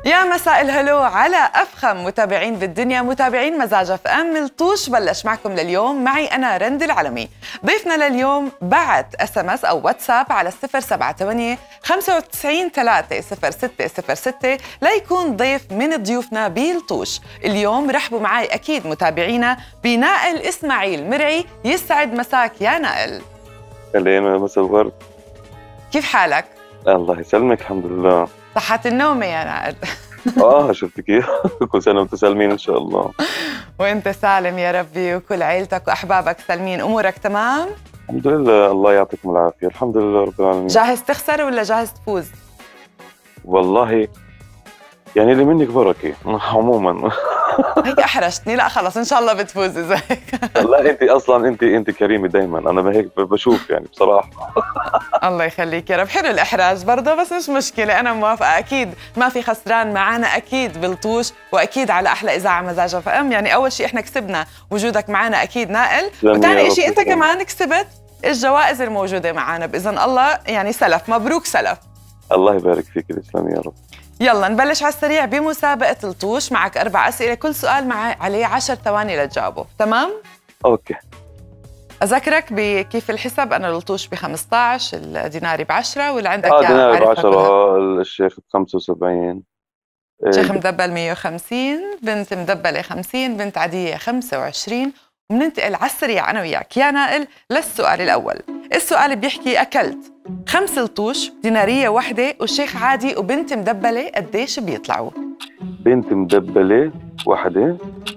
يا مساء الهلو على أفخم متابعين بالدنيا، متابعين مزاج اف ام. الطوش بلش معكم لليوم، معي أنا رند العلمي. ضيفنا لليوم بعت اس ام اس أو واتساب على 078 95 3 0606 ليكون ضيف من ضيوفنا بالطوش. اليوم رحبوا معي أكيد متابعينا بنائل إسماعيل مرعي. يسعد مساك يا نائل. أهلين، مساء الورد. كيف حالك؟ الله يسلمك، الحمد لله. صحة النوم يا نائل. شفت كيف؟ كل سنة وانتم سالمين إن شاء الله. وانت سالم يا ربي، وكل عيلتك وأحبابك سالمين. أمورك تمام؟ الحمد لله، الله يعطيكم العافية، الحمد لله رب العالمين. جاهز تخسر ولا جاهز تفوز؟ والله يعني اللي منك بركة عموما. هيك أحرجتني. لا خلص إن شاء الله بتفوز إذا هيك. لا أنت أصلا أنت كريمة دايما، أنا هيك بشوف يعني بصراحة. الله يخليك يا رب. حلو الإحراج برضه، بس مش مشكلة، أنا موافقة. أكيد ما في خسران معنا، أكيد بالطوش، وأكيد على أحلى إذاعة مزاج اف ام. يعني أول شيء إحنا كسبنا وجودك معنا أكيد نائل، وثاني شيء أنت كمان كسبت الجوائز الموجودة معنا بإذن الله. يعني سلف، مبروك سلف. الله يبارك فيك، تسلمي يا رب. يلا نبلش على السريع بمسابقة الطوش. معك 4 أسئلة، كل سؤال عليه 10 ثواني لتجاوبه، تمام؟ أوكي. أذكرك بكيف الحساب. أنا الطوش ب15، الديناري ب10، واللي عندك يا ديناري ب10، الشيخ ب75، شيخ مدبل 150، بنت مدبلة 50، بنت عادية 25. وبننتقل على السريع أنا وياك يا نائل للسؤال الأول. السؤال بيحكي أكلت 5 لطوش، دينارية واحدة، والشيخ عادي وبنت مدبلة قديش بيطلعوا؟ بنت مدبلة واحدة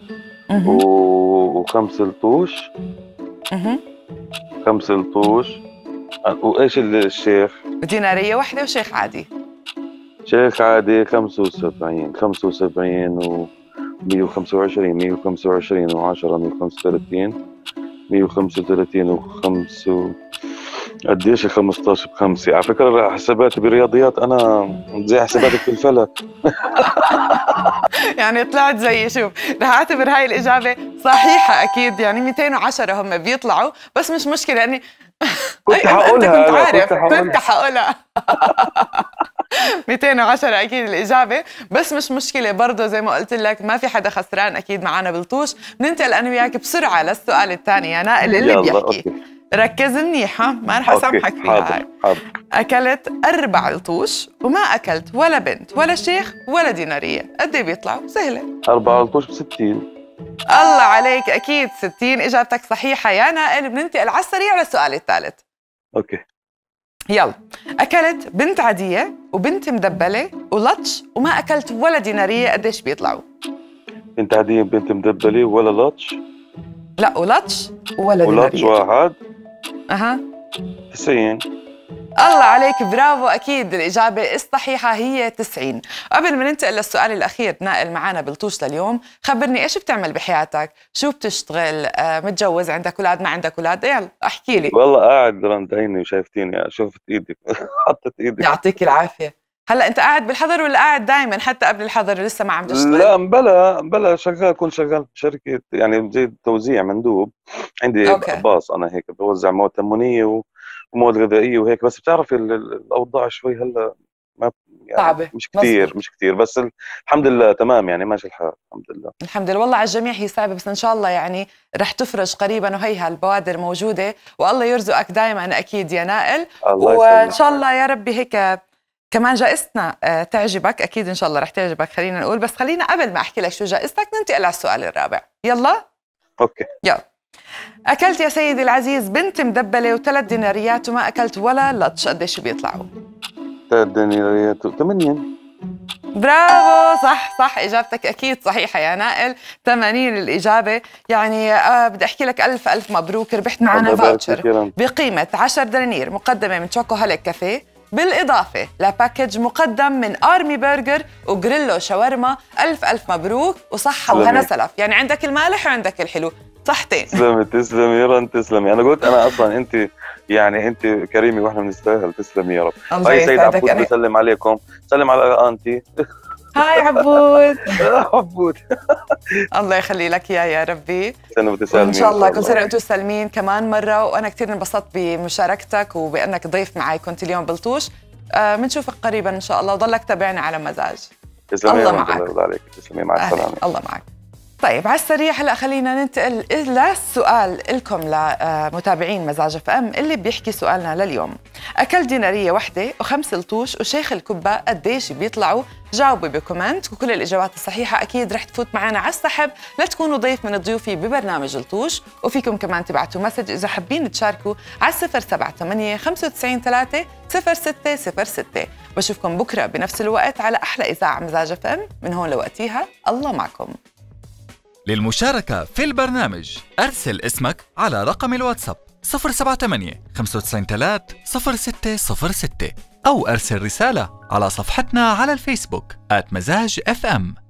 و5 لطوش. 5 لطوش. وإيش الشيخ؟ دينارية واحدة وشيخ عادي. شيخ عادي 75 و 125 125 و10 135 135 و5 قديش 15 ب5. على فكرة حساباتي برياضيات أنا زي حساباتك في الفلك. يعني طلعت زي، شوف رح أعتبر هاي الإجابة صحيحة أكيد. يعني 210 هم بيطلعوا، بس مش مشكلة يعني. كنت حقولها. كنت حقولها. 210 أكيد الإجابة، بس مش مشكلة برضه. زي ما قلت لك ما في حدا خسران أكيد معنا بالطوش. بننتقل أنا وياك بسرعة للسؤال الثاني يا نائل اللي بيحكي. أوكي. ركز منيح، ما رح أسامحك فيها. حاضر. أكلت 4 لطوش وما أكلت ولا بنت ولا شيخ ولا دينارية، قد إيه بيطلعوا؟ سهلة. 4 لطوش ب60. الله عليك، أكيد 60 إجابتك صحيحة يا نائل. بننتقل على السريع للسؤال الثالث. أوكي. يلا. أكلت بنت عادية وبنت مدبلة ولطش وما أكلت ولا دينارية، قديش بيطلعوا؟ بنت عادية، بنت مدبلة، ولا لطش؟ لا، ولطش ولا دينارية. ولطش واحد. 90. الله عليك، برافو. أكيد الإجابة الصحيحة هي 90. قبل ما ننتقل للسؤال الأخير نائل معنا بالطوش لليوم، خبرني إيش بتعمل بحياتك؟ شو بتشتغل؟ متجوز؟ عندك أولاد؟ ما عندك أولاد؟ يلا احكي لي. والله قاعد رند عيني وشايفتيني، شفت إيدك. حطت إيدك. يعطيك العافية. هلا أنت قاعد بالحظر ولا قاعد دائما حتى قبل الحظر لسه ما عم تشتغل؟ لا، بلا شغال، كنت شغال بشركة يعني زي توزيع مندوب. عندي باص أنا هيك بوزع مواد تموينية ومواد غذائية وهيك. بس بتعرفي الأوضاع شوي هلا ما يعني صعبة، مش كتير بس الحمد لله تمام، يعني ماشي الحال الحمد لله. الحمد لله. والله على الجميع هي صعبة، بس إن شاء الله يعني رح تفرج قريبا، وهيها البوادر موجودة، والله يرزقك دائما أكيد يا نائل. وإن شاء الله يا ربي هيك كمان جائزتنا تعجبك أكيد. إن شاء الله رح تعجبك. خلينا نقول، بس خلينا قبل ما أحكي لك شو جائزتك ننتقل على السؤال الرابع. يلا. أوكي. يلا. أكلت يا سيدي العزيز بنت مدبلة و3 ديناريات وما أكلت ولا لطش، قديش بيطلعوا؟ 3 ديناريات 80. برافو، صح إجابتك أكيد صحيحة يا نائل. 80 الإجابة. يعني بدي أحكي لك ألف مبروك، ربحت معنا فاوتشر بقيمة 10 دنانير مقدمة من شوكو هاليك كافيه، بالإضافة لباكج مقدم من آرمي برجر وجريلو شاورما. ألف مبروك وصحة وهنا سلف. يعني عندك المالح وعندك الحلو، صحتين. تسلمي يا رن، تسلمي. أنا قلت أنا أصلا أنت كريمة وإحنا بنستاهل. تسلمي يا رب. هاي سيد عبود بسلم عليكم. سلم على أنتي. هاي عبود. عبود. الله يخلي لك يا ربي. سنة وتسالمين. إن شاء الله كل سنة وأنتم سالمين كمان مرة. وأنا كثير انبسطت بمشاركتك وبأنك ضيف معي كنت اليوم بالطوش. بنشوفك قريبا إن شاء الله، وضلك تابعنا على مزاج. تسلمي الله يا معك. الله عليك. تسلمي، مع السلامة. الله معك. طيب على السريع هلا خلينا ننتقل للسؤال لكم لمتابعين مزاج اف ام اللي بيحكي سؤالنا لليوم. اكل ديناريه وحده وخمس لطوش وشيخ الكبه قديش بيطلعوا؟ جاوبوا بكومنت، وكل الاجابات الصحيحه اكيد رح تفوت معنا على السحب لتكونوا ضيف من ضيوفي ببرنامج لطوش. وفيكم كمان تبعتوا مسج اذا حابين تشاركوا على 078 95 3 0606. بشوفكم بكره بنفس الوقت على احلى اذاعه مزاج اف ام. من هون لوقتيها الله معكم. للمشاركة في البرنامج أرسل اسمك على رقم الواتساب 078 593 0606 أو أرسل رسالة على صفحتنا على الفيسبوك @مزاج FM.